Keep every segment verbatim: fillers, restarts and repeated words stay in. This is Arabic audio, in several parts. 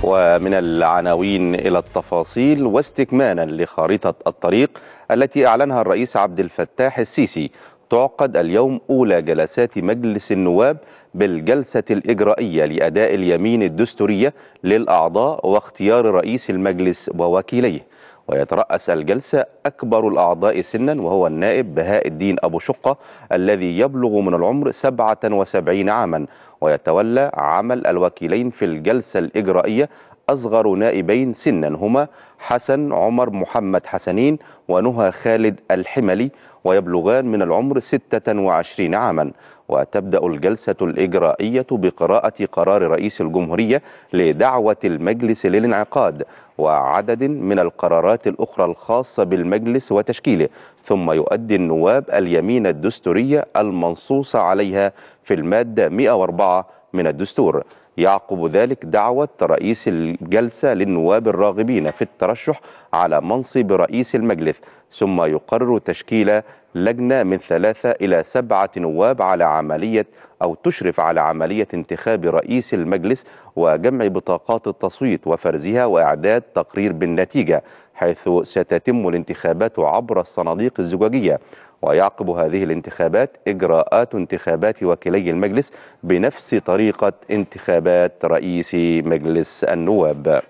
ومن العناوين إلى التفاصيل، واستكمالا لخارطة الطريق التي أعلنها الرئيس عبد الفتاح السيسي، تعقد اليوم أولى جلسات مجلس النواب بالجلسة الإجرائية لأداء اليمين الدستورية للأعضاء واختيار رئيس المجلس ووكيليه. ويترأس الجلسة أكبر الأعضاء سنا، وهو النائب بهاء الدين أبو شقة الذي يبلغ من العمر سبعة وسبعين عاما. ويتولى عمل الوكيلين في الجلسة الإجرائية أصغر نائبين سنا هما حسن عمر محمد حسنين ونهى خالد الحملي، ويبلغان من العمر ستة وعشرين عاما. وتبدأ الجلسة الإجرائية بقراءة قرار رئيس الجمهورية لدعوة المجلس للانعقاد وعدد من القرارات الأخرى الخاصة بالمجلس وتشكيله، ثم يؤدي النواب اليمين الدستورية المنصوص عليها في المادة مئة وأربعة من الدستور. يعقب ذلك دعوة رئيس الجلسة للنواب الراغبين في الترشح على منصب رئيس المجلس، ثم يقرر تشكيل لجنة من ثلاثة إلى سبعة نواب على عملية أو تشرف على عملية انتخاب رئيس المجلس وجمع بطاقات التصويت وفرزها وإعداد تقرير بالنتيجة، حيث ستتم الانتخابات عبر الصناديق الزجاجية. ويعقب هذه الانتخابات إجراءات انتخابات وكيلي المجلس بنفس طريقة انتخابات رئيس مجلس النواب.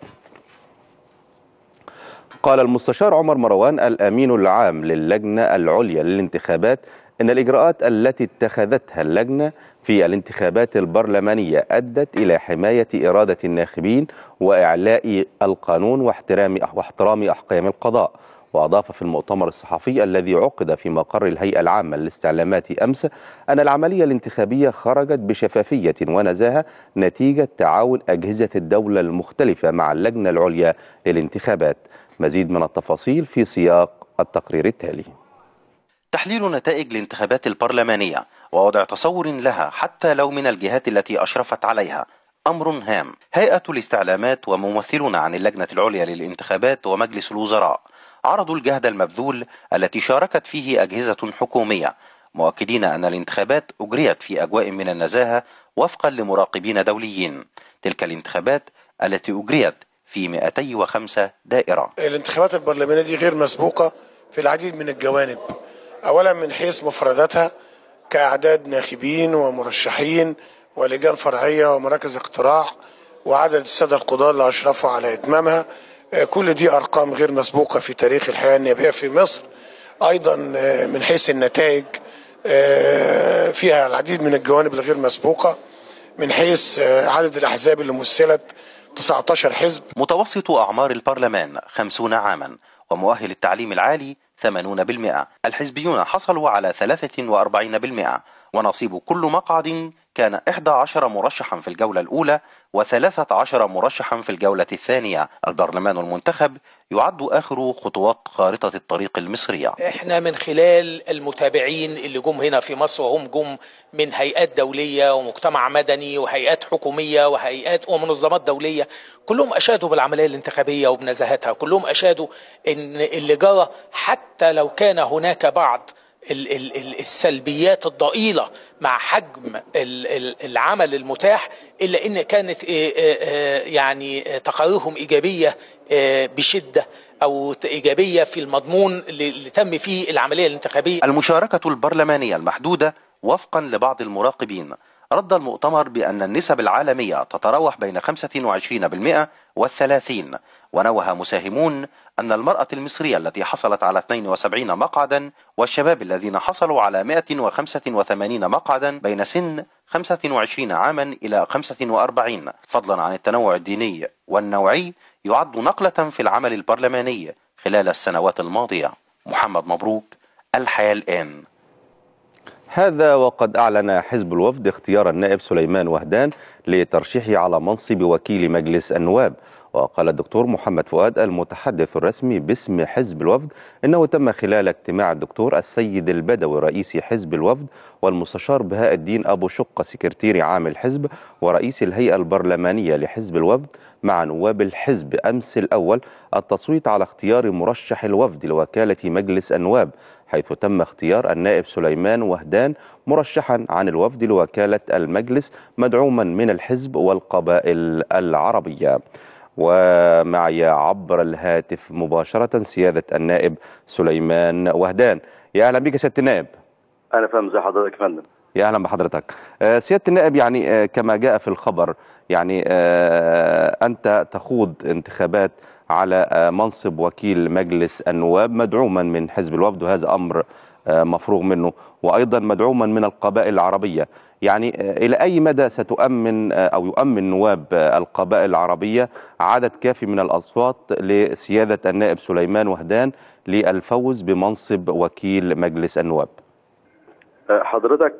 قال المستشار عمر مروان الأمين العام للجنة العليا للانتخابات إن الإجراءات التي اتخذتها اللجنة في الانتخابات البرلمانية أدت إلى حماية إرادة الناخبين وإعلاء القانون واحترام واحترام أحكام القضاء. وأضاف في المؤتمر الصحفي الذي عقد في مقر الهيئة العامة للاستعلامات أمس أن العملية الانتخابية خرجت بشفافية ونزاهة نتيجة تعاون أجهزة الدولة المختلفة مع اللجنة العليا للانتخابات. مزيد من التفاصيل في سياق التقرير التالي. تحليل نتائج الانتخابات البرلمانية ووضع تصور لها حتى لو من الجهات التي أشرفت عليها أمر هام. هيئة الاستعلامات وممثلون عن اللجنة العليا للانتخابات ومجلس الوزراء عرضوا الجهد المبذول التي شاركت فيه أجهزة حكومية، مؤكدين أن الانتخابات أجريت في أجواء من النزاهة وفقا لمراقبين دوليين. تلك الانتخابات التي أجريت في مئتين وخمسة دائرة. الانتخابات البرلمانية دي غير مسبوقة في العديد من الجوانب، أولا من حيث مفرداتها كأعداد ناخبين ومرشحين ولجان فرعية ومراكز اقتراع وعدد السادة القضاة اللي أشرفوا على إتمامها، كل دي أرقام غير مسبوقة في تاريخ الحياة النيابية في مصر. أيضا من حيث النتائج فيها العديد من الجوانب الغير مسبوقة، من حيث عدد الأحزاب اللي مثلت تسعة عشر حزب. متوسط أعمار البرلمان خمسين عاما ومؤهل التعليم العالي ثمانين بالمئة. الحزبيون حصلوا على ثلاثة وأربعين بالمئة، ونصيب كل مقعد كان إحدى عشرة مرشحا في الجولة الأولى وثلاثة عشر مرشحا في الجولة الثانية. البرلمان المنتخب يعد آخر خطوات خارطة الطريق المصرية. احنا من خلال المتابعين اللي جم هنا في مصر، وهم جم من هيئات دولية ومجتمع مدني وهيئات حكومية وهيئات ومنظمات دولية، كلهم أشادوا بالعملية الانتخابية وبنزاهتها، كلهم أشادوا إن اللي جرى حتى لو كان هناك بعض السلبيات الضئيلة مع حجم العمل المتاح، إلا إن كانت يعني تقاريرهم إيجابية بشدة أو إيجابية في المضمون اللي تم فيه العملية الانتخابية. المشاركة البرلمانية المحدودة وفقا لبعض المراقبين رد المؤتمر بأن النسب العالمية تتراوح بين خمسة وعشرين بالمئة والثلاثين، ونوه مساهمون أن المرأة المصرية التي حصلت على اثنين وسبعين مقعدا والشباب الذين حصلوا على مئة وخمسة وثمانين مقعدا بين سن خمسة وعشرين عاما إلى خمسة وأربعين، فضلا عن التنوع الديني والنوعي، يعد نقلة في العمل البرلماني خلال السنوات الماضية. محمد مبروك، الحياة الآن. هذا وقد أعلن حزب الوفد اختيار النائب سليمان وهدان لترشيحه على منصب وكيل مجلس النواب. وقال الدكتور محمد فؤاد المتحدث الرسمي باسم حزب الوفد إنه تم خلال اجتماع الدكتور السيد البدوي رئيس حزب الوفد والمستشار بهاء الدين أبو شقة سكرتير عام الحزب ورئيس الهيئة البرلمانية لحزب الوفد مع نواب الحزب أمس الأول التصويت على اختيار مرشح الوفد لوكالة مجلس النواب، حيث تم اختيار النائب سليمان وهدان مرشحا عن الوفد لوكالة المجلس مدعوما من الحزب والقبائل العربية. ومعي عبر الهاتف مباشرة سيادة النائب سليمان وهدان. يا أهلا بك سيادة النائب. أنا فاهم زي حضرتك يا فندم. يا أهلا بحضرتك. سيادة النائب، يعني كما جاء في الخبر، يعني أنت تخوض انتخابات على منصب وكيل مجلس النواب مدعوما من حزب الوفد، وهذا أمر مفروغ منه، وأيضا مدعوما من القبائل العربية. يعني إلى أي مدى ستؤمن أو يؤمن نواب القبائل العربية عدد كافي من الأصوات لسيادة النائب سليمان وهدان للفوز بمنصب وكيل مجلس النواب؟ حضرتك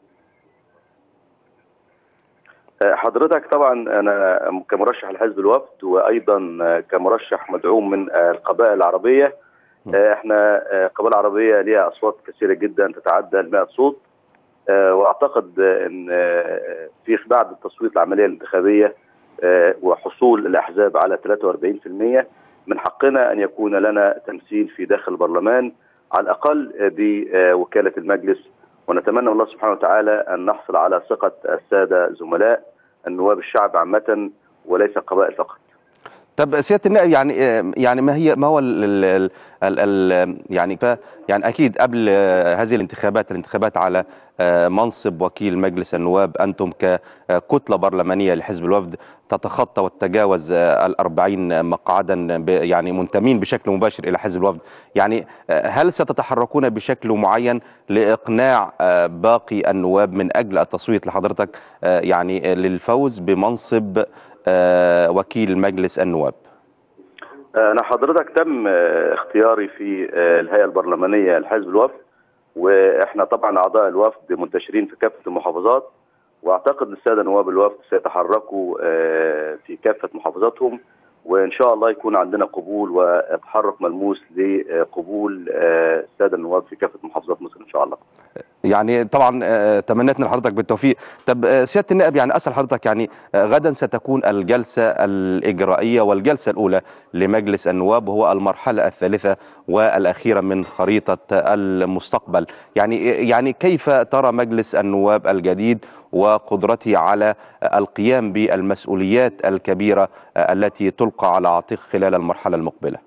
حضرتك طبعا أنا كمرشح لحزب الوفد، وأيضا كمرشح مدعوم من القبائل العربية. احنا قبائل عربية ليها أصوات كثيرة جدا تتعدى المائة صوت، واعتقد ان في بعد التصويت العمليه الانتخابيه وحصول الاحزاب على ثلاثة وأربعين بالمئة من حقنا ان يكون لنا تمثيل في داخل البرلمان على الاقل بوكاله المجلس، ونتمنى الله سبحانه وتعالى ان نحصل على ثقه الساده زملاء النواب الشعب عامه وليس قبائل فقط. طب سياده النائب، يعني يعني ما هي ما هو ال ال ال ال يعني يعني اكيد قبل هذه الانتخابات الانتخابات على منصب وكيل مجلس النواب، انتم ككتله برلمانيه لحزب الوفد تتخطى وتتجاوز الأربعين مقعدا، يعني منتمين بشكل مباشر الى حزب الوفد. يعني هل ستتحركون بشكل معين لاقناع باقي النواب من اجل التصويت لحضرتك يعني للفوز بمنصب وكيل مجلس النواب؟ أنا حضرتك تم اختياري في الهيئة البرلمانية لحزب الوفد، وإحنا طبعا أعضاء الوفد منتشرين في كافة المحافظات، وأعتقد السادة نواب الوفد سيتحركوا في كافة محافظاتهم، وإن شاء الله يكون عندنا قبول وتحرك ملموس لقبول السادة النواب في كافة محافظات مصر إن شاء الله. يعني طبعا تمنيتنا لحضرتك بالتوفيق. طب سياده النائب، يعني اسال حضرتك، يعني غدا ستكون الجلسه الاجرائيه والجلسه الاولى لمجلس النواب، وهو المرحله الثالثه والاخيره من خريطه المستقبل. يعني يعني كيف ترى مجلس النواب الجديد وقدرته على القيام بالمسؤوليات الكبيره التي تلقى على عاتق خلال المرحله المقبله؟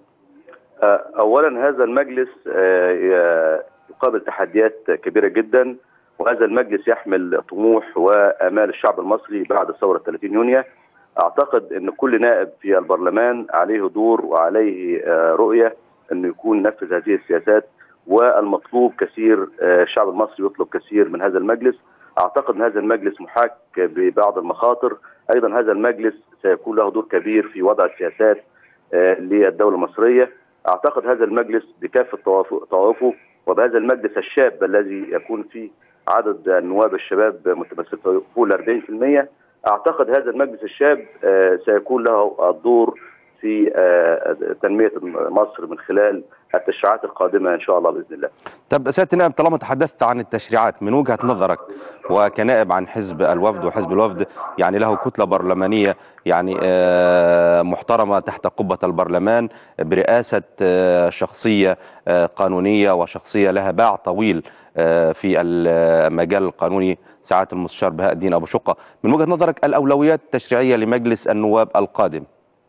اولا هذا المجلس يقابل تحديات كبيرة جدا، وهذا المجلس يحمل طموح وآمال الشعب المصري بعد ثورة ثلاثين يونيو. أعتقد أن كل نائب في البرلمان عليه دور وعليه رؤية أنه يكون نفذ هذه السياسات، والمطلوب كثير، الشعب المصري يطلب كثير من هذا المجلس. أعتقد أن هذا المجلس محاك ببعض المخاطر، أيضا هذا المجلس سيكون له دور كبير في وضع السياسات للدولة المصرية. أعتقد هذا المجلس بكافة طوائفه، وبهذا المجلس الشاب الذي يكون فيه عدد النواب الشباب متمثل فوق ال أربعين بالمئة، اعتقد هذا المجلس الشاب سيكون له الدور في تنميه مصر من خلال التشريعات القادمه ان شاء الله باذن الله. طب سياده النائب، طالما تحدثت عن التشريعات، من وجهه نظرك وكنائب عن حزب الوفد، وحزب الوفد يعني له كتله برلمانيه يعني محترمه تحت قبه البرلمان برئاسه شخصيه قانونيه وشخصيه لها باع طويل في المجال القانوني سعاده المستشار بهاء الدين ابو شقه، من وجهه نظرك الاولويات التشريعيه لمجلس النواب القادم؟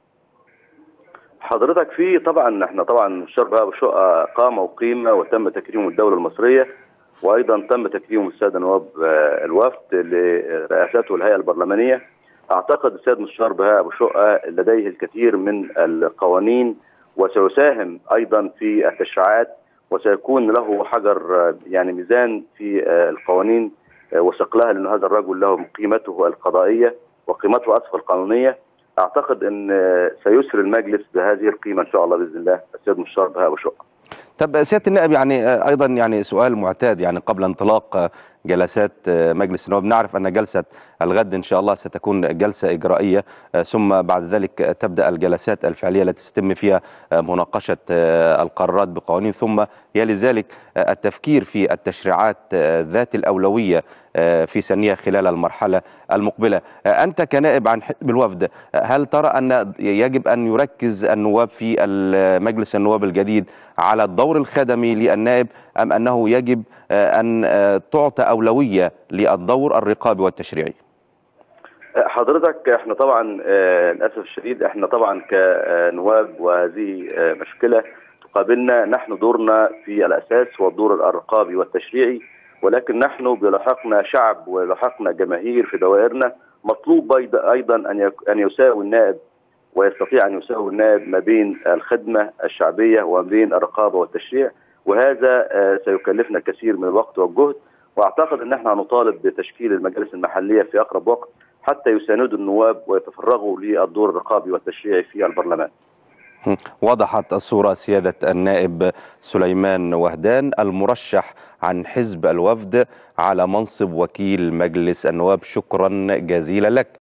حضرتك في طبعا احنا طبعا المستشار بهاء ابو شقه قامه وقيمه وتم تكريم الدوله المصريه، وايضا تم تكريم الساده نواب الوفد لرئاسته الهيئه البرلمانيه. اعتقد السيد المستشار بهاء ابو شقه لديه الكثير من القوانين، وسيساهم ايضا في التشريعات، وسيكون له حجر يعني ميزان في القوانين وثقلها، لان هذا الرجل له قيمته القضائيه وقيمته اسف القانونيه. اعتقد ان سيسر المجلس بهذه القيمه ان شاء الله باذن الله السيد المستشار بهاء ابو شقه. طب سياده النائب، يعني ايضا يعني سؤال معتاد، يعني قبل انطلاق جلسات مجلس النواب، نعرف ان جلسه الغد ان شاء الله ستكون جلسه اجرائيه، ثم بعد ذلك تبدا الجلسات الفعليه التي تتم فيها مناقشه القرارات بقوانين، ثم يلي ذلك التفكير في التشريعات ذات الاولويه في سنها خلال المرحله المقبله. انت كنائب عن حزب الوفد، هل ترى ان يجب ان يركز النواب في مجلس النواب الجديد على الدور الخدمي للنائب، ام انه يجب ان تعطى اولويه للدور الرقابي والتشريعي؟ حضرتك احنا طبعا للاسف الشديد احنا طبعا كنواب وهذه مشكله تقابلنا. نحن دورنا في الاساس هو الدور الرقابي والتشريعي، ولكن نحن بيلحقنا شعب ويلحقنا جماهير في دوائرنا. مطلوب ايضا ان ان يساوي النائب ويستطيع ان يساوي النائب ما بين الخدمه الشعبيه وما بين الرقابه والتشريع، وهذا سيكلفنا كثير من الوقت والجهد. واعتقد ان احنا هنطالب بتشكيل المجالس المحليه في اقرب وقت حتى يساندوا النواب ويتفرغوا للدور الرقابي والتشريعي في البرلمان. وضحت الصورة سيادة النائب سليمان وهدان المرشح عن حزب الوفد على منصب وكيل مجلس النواب. شكرا جزيلا لك.